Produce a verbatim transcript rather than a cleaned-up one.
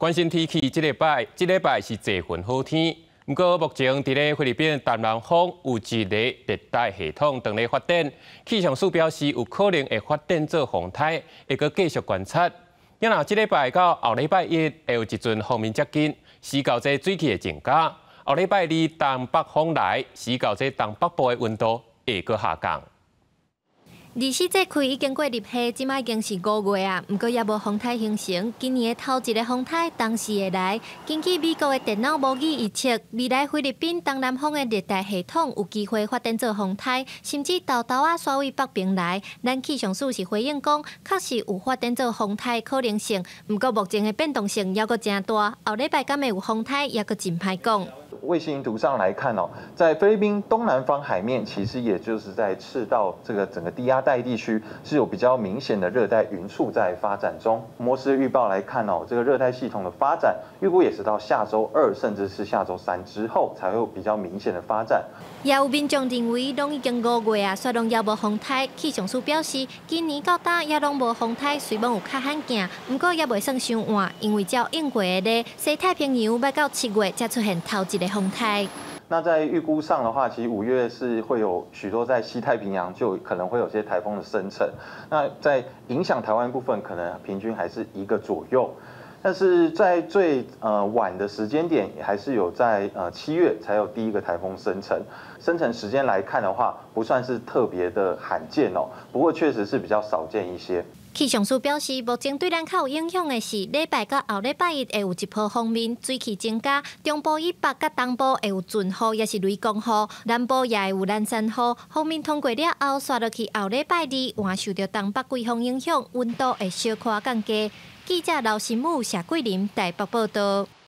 关心天气，这礼拜这礼拜是这份好天。不过目前伫咧菲律宾东南方有一个热带系统正在发展，气象署表示有可能会发展做风台，会阁继续观察。因若这礼拜到后礼拜一会有一阵锋面接近，使到这水汽会增加。后礼拜二东北风来，使到这东北部的温度会阁下降。 二四节气已经过入夏，即摆已经是五月啊，不过也无风台形成。今年的头一个风台当时会来。根据美国的电脑模拟预测，未来菲律宾东南方的热带系统有机会发展做风台，甚至豆豆啊刷位北边来。咱气象署是回应讲，确实有发展做风台可能性，不过目前的变动性也阁真大。后礼拜敢会有风台，也阁真歹讲。 卫星图上来看哦，在菲律宾东南方海面，其实也就是在赤道这个整个低压带地区，是有比较明显的热带云束在发展中。摩斯预报来看哦，这个热带系统的发展，预估也是到下周二甚至是下周三之后，才会有比较明显的发展。 也有民众认为，拢已经五月啊，虽然也无风台。气象署表示，今年到今也拢无风台，虽然有较罕见，不过也袂算伤晚，因为照应过的咧，西太平洋要到七月才出现头一个风台。 那在预估上的话，其实五月是会有许多在西太平洋就可能会有些台风的生成。那在影响台湾部分，可能平均还是一个左右。但是在最呃晚的时间点，还是有在呃七月才有第一个台风生成。生成时间来看的话，不算是特别的罕见哦，不过确实是比较少见一些。 气象署表示，目前对咱较有影响的是礼拜到后礼拜一会有一波锋面水汽增加，中部以北甲东部会有阵雨，也是雷公雨，南部也会有南山雨。锋面通过了后，刷落去后礼拜二，还受到东北季风影响，温度会小可降低。记者刘新武、谢桂林台北报道。